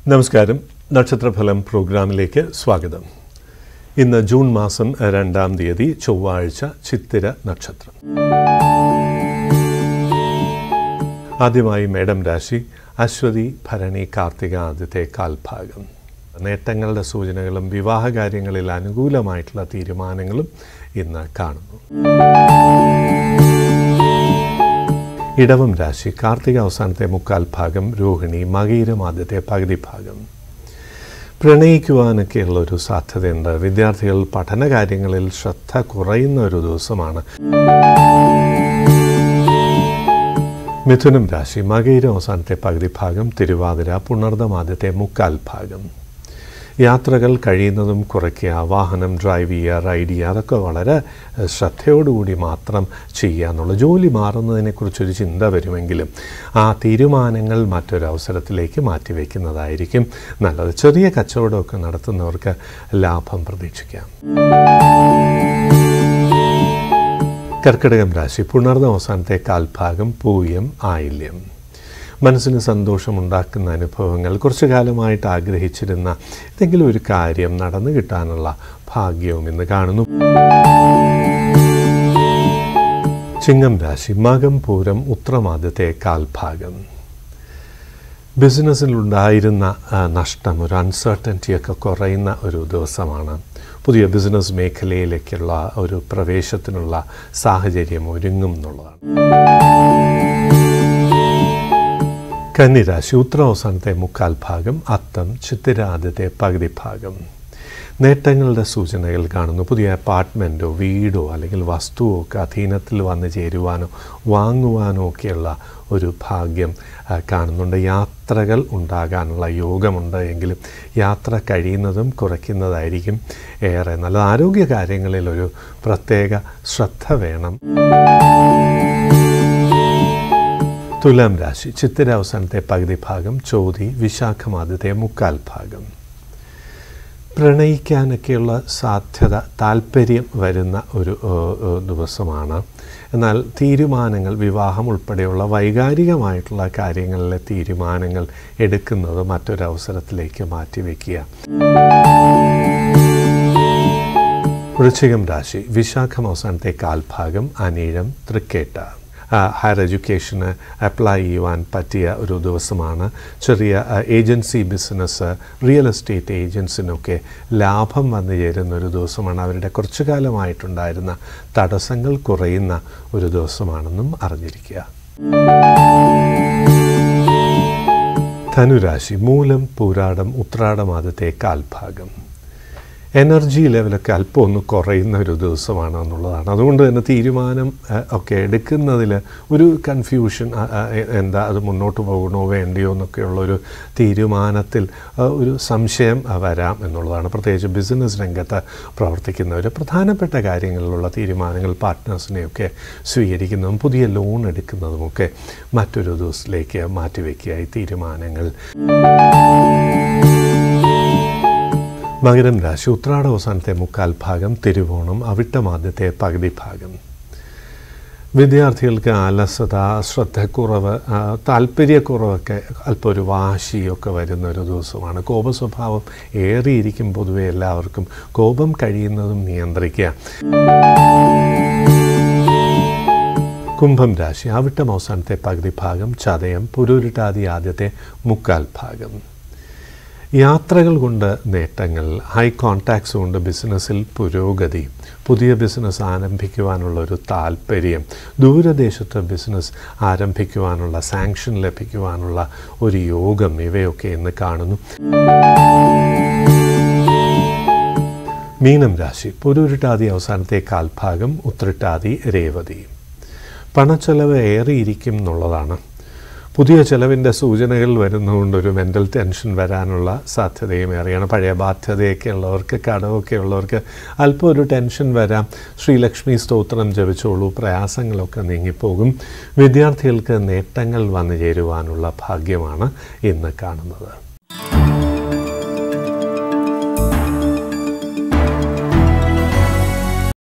നമസ്കാരം. നക്ഷത്രഫലം പ്രോഗ്രാമിലേക്ക് സ്വാഗതം. ഇന്ന് ജൂൺ മാസം 2-ാം തീയതി ചൊവ്വാഴ്ച, ചിത്തിര നക്ഷത്രം. ആദ്യമായി മേടം രാശി. അശ്വതി, ഭരണി, കാർത്തിക ആദ്യത്തെ കാൽഭാഗം. നേട്ടങ്ങളുടെ സൂചനകളും വിവാഹകാര്യങ്ങളിൽ അനുകൂലമായിട്ടുള്ള തീരുമാനങ്ങളും ഇന്ന് കാണുന്നു. ഇടവം രാശി. കാർത്തിക അവസാനത്തെ മുക്കാൽ ഭാഗം, രോഹിണി, മകയിരം ആദ്യത്തെ പകുതി ഭാഗം. പ്രണയിക്കുവാനൊക്കെയുള്ള ഒരു സാധ്യതയുണ്ട്. വിദ്യാർത്ഥികൾ പഠനകാര്യങ്ങളിൽ ശ്രദ്ധ കുറയുന്ന ഒരു ദിവസമാണ്. മിഥുനം രാശി. മകയിരം അവസാനത്തെ പകുതി ഭാഗം, തിരുവാതിര, പുണർദം ആദ്യത്തെ മുക്കാൽ ഭാഗം. യാത്രകൾ കഴിയുന്നതും കുറയ്ക്കുക. വാഹനം ഡ്രൈവ് ചെയ്യുക, റൈഡ് ചെയ്യുക, അതൊക്കെ വളരെ ശ്രദ്ധയോടുകൂടി മാത്രം ചെയ്യുക എന്നുള്ള. ജോലി മാറുന്നതിനെക്കുറിച്ചൊരു ചിന്ത വരുമെങ്കിലും ആ തീരുമാനങ്ങൾ മറ്റൊരവസരത്തിലേക്ക് മാറ്റിവെക്കുന്നതായിരിക്കും നല്ലത്. ചെറിയ കച്ചവടമൊക്കെ നടത്തുന്നവർക്ക് ലാഭം പ്രതീക്ഷിക്കാം. കർക്കിടകം രാശി. പുണർദം അവസാനത്തെ കാൽഭാഗം, പൂയം, ആയില്യം. മനസ്സിന് സന്തോഷമുണ്ടാക്കുന്ന അനുഭവങ്ങൾ, കുറച്ചു കാലമായിട്ട് ആഗ്രഹിച്ചിരുന്ന എന്തെങ്കിലും ഒരു കാര്യം നടന്നു കിട്ടാനുള്ള ഭാഗ്യവും ഇന്ന് കാണുന്നു. ചിങ്ങം രാശി. മകം, പൂരം, ഉത്രം ആദ്യത്തെ കാൽഭാഗം. ബിസിനസ്സിലുണ്ടായിരുന്ന നഷ്ടം, ഒരു അൺസർട്ടൻറ്റിയൊക്കെ കുറയുന്ന ഒരു ദിവസമാണ്. പുതിയ ബിസിനസ് മേഖലയിലേക്കുള്ള ഒരു പ്രവേശത്തിനുള്ള സാഹചര്യം ഒരുങ്ങും എന്നുള്ളതാണ്. കന്നിരാശി. ഉത്രം അവസാനത്തെ മുക്കാൽ ഭാഗം, അത്തം, ചിത്തിര ആദ്യത്തെ പകുതി ഭാഗം. നേട്ടങ്ങളുടെ സൂചനകൾ കാണുന്നു. പുതിയ അപ്പാർട്ട്മെൻറ്റോ വീടോ അല്ലെങ്കിൽ വസ്തുവോ ഒക്കെ അധീനത്തിൽ വന്നു ചേരുവാനോ വാങ്ങുവാനോ ഒക്കെയുള്ള ഒരു ഭാഗ്യം കാണുന്നുണ്ട്. യാത്രകൾ ഉണ്ടാകാനുള്ള യോഗമുണ്ട്. എങ്കിലും യാത്ര കഴിയുന്നതും കുറയ്ക്കുന്നതായിരിക്കും ഏറെ നല്ലത്. ആരോഗ്യ കാര്യങ്ങളിൽ ഒരു പ്രത്യേക ശ്രദ്ധ വേണം. തുലാം രാശി. ചിത്തിര അവസാനത്തെ പകുതി ഭാഗം, ചോതി, വിശാഖം ആദ്യത്തെ മുക്കാൽ ഭാഗം. പ്രണയിക്കാനൊക്കെയുള്ള സാധ്യത, താല്പര്യം വരുന്ന ഒരു ദിവസമാണ്. എന്നാൽ തീരുമാനങ്ങൾ, വിവാഹം ഉൾപ്പെടെയുള്ള വൈകാരികമായിട്ടുള്ള കാര്യങ്ങളിലെ തീരുമാനങ്ങൾ എടുക്കുന്നത് മറ്റൊരവസരത്തിലേക്ക് മാറ്റിവെക്കുക. വൃശ്ചികം രാശി. വിശാഖം അവസാനത്തെ കാൽഭാഗം, അനിഴം, തൃക്കേട്ട. ഹയർ എഡ്യൂക്കേഷന് അപ്ലൈ ചെയ്യുവാൻ പറ്റിയ ഒരു ദിവസമാണ്. ചെറിയ ഏജൻസി ബിസിനസ്, റിയൽ എസ്റ്റേറ്റ് ഏജൻസിനൊക്കെ ലാഭം വന്നു ചേരുന്ന ഒരു ദിവസമാണ്. അവരുടെ കുറച്ചു കാലമായിട്ടുണ്ടായിരുന്ന തടസ്സങ്ങൾ കുറയുന്ന ഒരു ദിവസമാണെന്നും അറിഞ്ഞിരിക്കുക. ധനുരാശി. മൂലം, പൂരാടം, ഉത്രാടം ആദ്യത്തെ കാൽഭാഗം. എനർജി ലെവലൊക്കെ അല്പം ഒന്ന് കുറയുന്ന ഒരു ദിവസമാണ് എന്നുള്ളതാണ്. അതുകൊണ്ട് തന്നെ തീരുമാനം ഒക്കെ എടുക്കുന്നതിൽ ഒരു കൺഫ്യൂഷൻ, എന്താ അത് മുന്നോട്ട് പോകണോ വേണ്ടിയോ എന്നൊക്കെയുള്ളൊരു തീരുമാനത്തിൽ ഒരു സംശയം വരാം എന്നുള്ളതാണ്. പ്രത്യേകിച്ച് ബിസിനസ് രംഗത്ത് പ്രവർത്തിക്കുന്നവർ പ്രധാനപ്പെട്ട കാര്യങ്ങളിലുള്ള തീരുമാനങ്ങൾ, പാർട്ട്നേഴ്സിനെയൊക്കെ സ്വീകരിക്കുന്നതും പുതിയ ലോൺ എടുക്കുന്നതുമൊക്കെ മറ്റൊരു ദിവസത്തിലേക്ക് മാറ്റിവെക്കുക ഈ തീരുമാനങ്ങൾ. മകരം രാശി. ഉത്രാട അവസാനത്തെ മുക്കാൽ ഭാഗം, തിരുവോണം, അവിട്ടം ആദ്യത്തെ പകുതി ഭാഗം. വിദ്യാർത്ഥികൾക്ക് അലസത, ശ്രദ്ധക്കുറവ്, താല്പര്യക്കുറവൊക്കെ, അല്പം ഒരു വാശിയൊക്കെ വരുന്ന ഒരു ദിവസമാണ്. കോപസ്വഭാവം ഏറിയിരിക്കും പൊതുവെ എല്ലാവർക്കും. കോപം കഴിയുന്നതും നിയന്ത്രിക്കുക. കുംഭം രാശി. അവിട്ടം അവസാനത്തെ പകുതി ഭാഗം, ചതയം, പുരുരുട്ടാതി ആദ്യത്തെ മുക്കാൽ ഭാഗം. യാത്രകൾ കൊണ്ട് നേട്ടങ്ങൾ, ഹൈ കോൺടാക്ട്സ് കൊണ്ട് ബിസിനസ്സിൽ പുരോഗതി, പുതിയ ബിസിനസ് ആരംഭിക്കുവാനുള്ള ഒരു താല്പര്യം, ദൂരദേശത്ത് ബിസിനസ് ആരംഭിക്കുവാനുള്ള സാങ്ഷൻ ലഭിക്കുവാനുള്ള ഒരു യോഗം, ഇവയൊക്കെ ഇന്ന് കാണുന്നു. മീനം രാശി. പുരുരുട്ടാതി അവസാനത്തെ കാൽഭാഗം, ഉത്രട്ടാതി, രേവതി. പണച്ചെലവ് ഏറിയിരിക്കും എന്നുള്ളതാണ്. പുതിയ ചെലവിൻ്റെ സൂചനകൾ വരുന്നതുകൊണ്ടൊരു മെൻ്റൽ ടെൻഷൻ വരാനുള്ള സാധ്യതയും ഏറെയാണ്. പഴയ ബാധ്യതയൊക്കെ ഉള്ളവർക്ക്, കടമൊക്കെ ഉള്ളവർക്ക് അല്പം ഒരു ടെൻഷൻ വരാം. ശ്രീലക്ഷ്മി സ്തോത്രം ജപിച്ചോളൂ, പ്രയാസങ്ങളൊക്കെ നീങ്ങിപ്പോകും. വിദ്യാർത്ഥികൾക്ക് നേട്ടങ്ങൾ വന്നു ചേരുവാനുള്ള ഭാഗ്യമാണ് ഇന്ന് കാണുന്നത്.